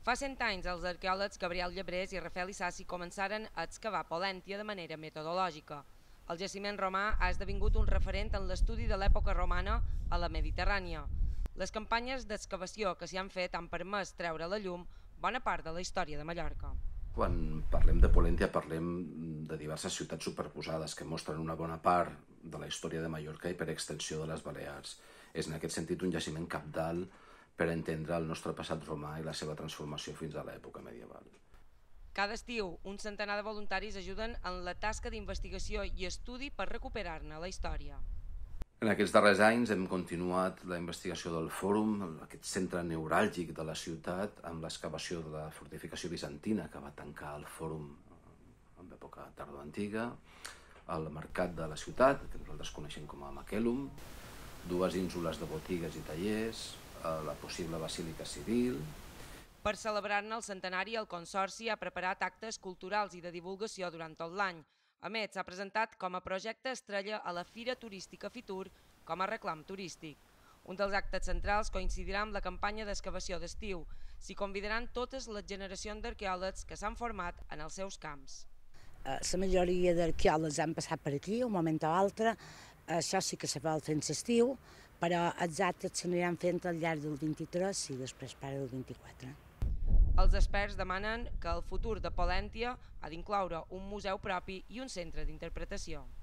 Fa 100 anys, els arqueòlegs Gabriel Llebrés i Rafael Isassi començaren a excavar Polèntia de manera metodològica. El jaciment romà ha esdevingut un referent en l'estudi de l'època romana a la Mediterrània. Les campanyes d'excavació que s'hi han fet han permès treure a la llum bona part de la història de Mallorca. Quan parlem de Polèntia parlem de diverses ciutats superposades que mostren una bona part de la història de Mallorca i per extensió de les Balears. És en aquest sentit un jaciment cabdal per entendre el nostre passat romà i la seva transformació fins a l'època medieval. Cada estiu, un centenar de voluntaris ajuden en la tasca d'investigació i estudi per recuperar-ne la història. En aquests darrers anys hem continuat la investigació del Fòrum, aquest centre neuràlgic de la ciutat, amb l'excavació de la fortificació bizantina que va tancar el Fòrum en època tardoantiga, el mercat de la ciutat, que nosaltres coneixem com a Maquelum, dues ínsules de botigues i tallers, la possible basílica civil. Per celebrar-ne el centenari, el Consorci ha preparat actes culturals i de divulgació durant tot l'any. A més, s'ha presentat com a projecte estrella a la Fira Turística Fitur com a reclam turístic. Un dels actes centrals coincidirà amb la campanya d'excavació d'estiu. S'hi convidaran totes les generacions d'arqueòlegs que s'han format en els seus camps. La majoria d'arqueòlegs han passat per aquí, un moment o altre. Això sí que se vol fer en l'estiu, però els actes s'aniran fent al llarg del 23 i després per el 24. Els experts demanen que el futur de Polèntia ha d'incloure un museu propi i un centre d'interpretació.